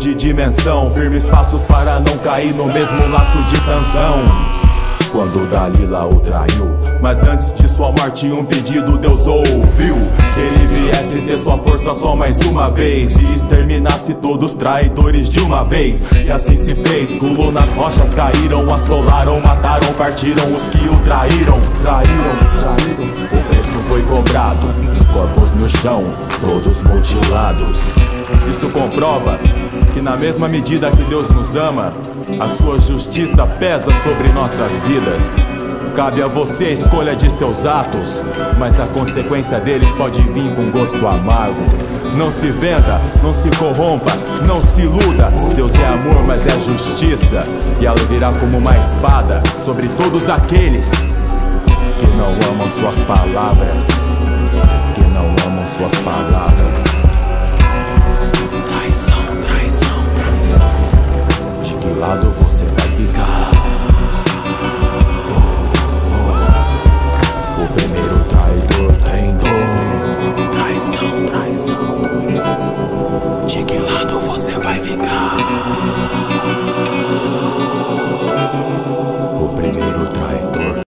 de dimensão, firmes passos para não cair no mesmo laço de Sansão. Quando Dalila o traiu, mas antes de sua morte um pedido Deus ouviu: que ele viesse ter sua força só mais uma vez e exterminasse todos os traidores de uma vez. E assim se fez, colunas rochas caíram, assolaram, mataram, partiram os que o traíram. O preço foi cobrado, corpos no chão, todos mutilados. Isso comprova que na mesma medida que Deus nos ama, a sua justiça pesa sobre nossas vidas. Cabe a você a escolha de seus atos, mas a consequência deles pode vir com gosto amargo. Não se venda, não se corrompa, não se iluda. Deus é amor, mas é justiça, e ela virá como uma espada sobre todos aqueles que não amam suas palavras, que não amam suas palavras. De que lado você vai ficar? O primeiro traidor tem dor. Traição. De que lado você vai ficar?